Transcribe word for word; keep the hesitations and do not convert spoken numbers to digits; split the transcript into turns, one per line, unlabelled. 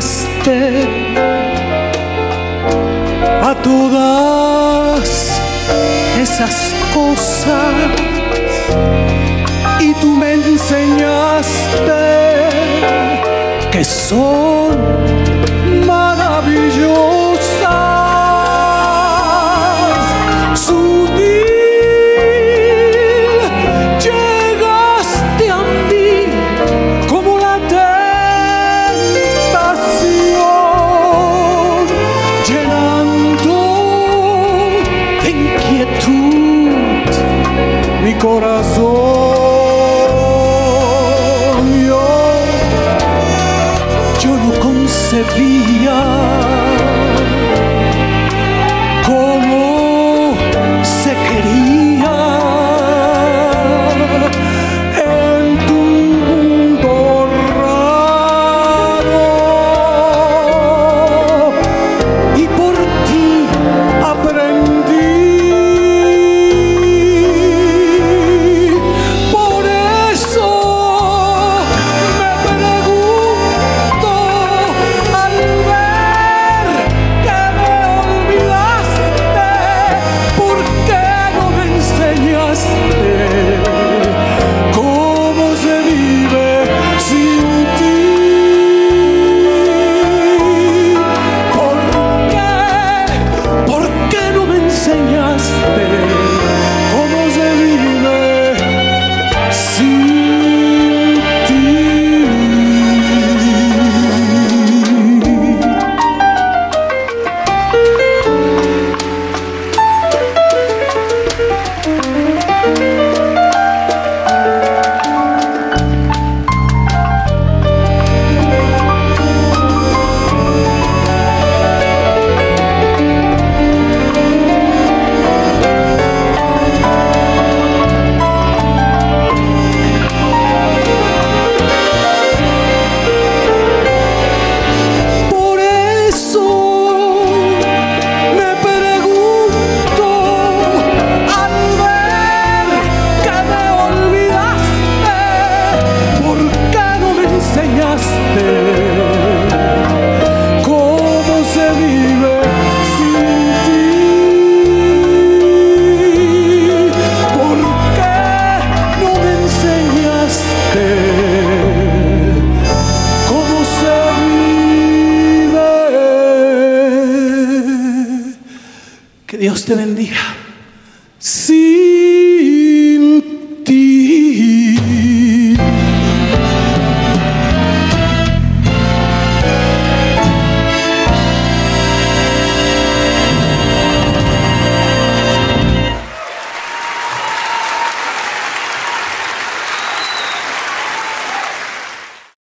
enseñaste a todas esas cosas y tú me enseñaste que son maravillosas. Sutil llegaste a mí como la tentación, llenando de inquietud mi corazón. Yo, yo no concebía cómo se quería en tu mundo raro, y por ti aprendí. Por eso me pregunto al ver que me olvidaste, ¿por qué no me enseñaste cómo se vive sin ti? ¿Por qué? ¿Por qué no me enseñaste cómo se vive sin ti? Por eso me pregunto al ver que me olvidaste, ¿por qué no me enseñaste cómo se vive sin ti? ¿Por qué no me enseñaste cómo se vive? Que Dios te bendiga. Sí.